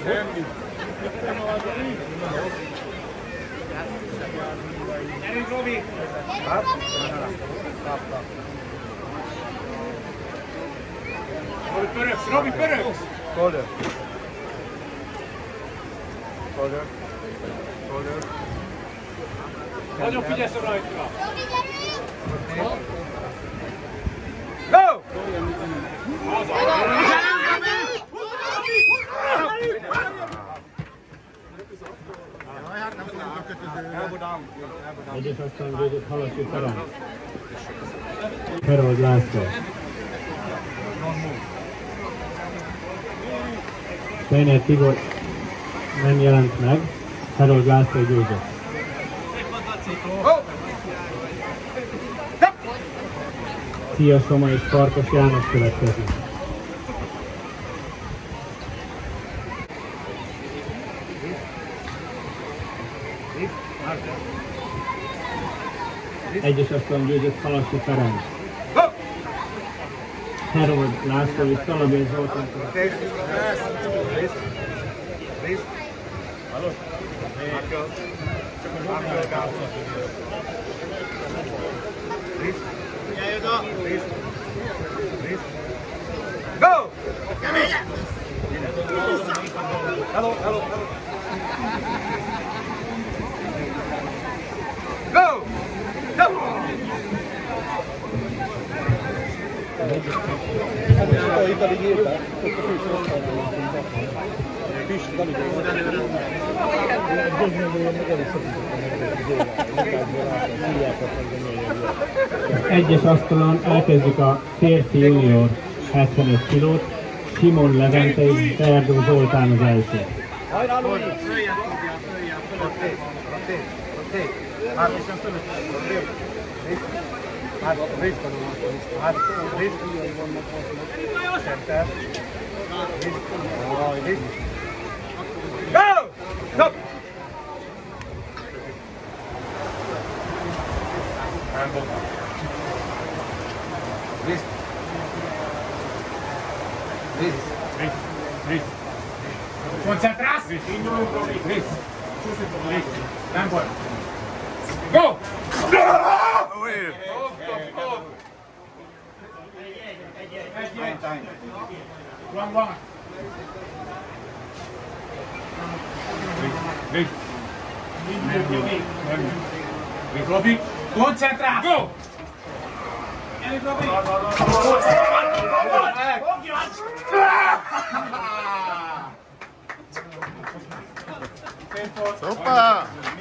Gyerünk, Robi! Robi pöröksz! Robi pöröksz! Shoulder. Shoulder. Shoulder. Nagyon figyelsz rajta! Go! Egyes aztán védett Halassi Ferenc. Herold László. Steiner Tibor nem jelent meg, Herold László győzött. Szia Soma és Farkas János következik. Egyes asztalon győzött Halassi Ferenc. Herold László és Talabér Zoltán következik. Go! Hello, hello, hello. Go! Go! Egyes asztalon elkezdjük a férfi junior 75 kilót, Simon Levente és Erdő Zoltán az első. Go! Stop! Koncentrálsz! Indulunk, Robi! Nem baj! Go! One. Robi! Koncentrálsz! Go! Gyerünk, Robi! Opa!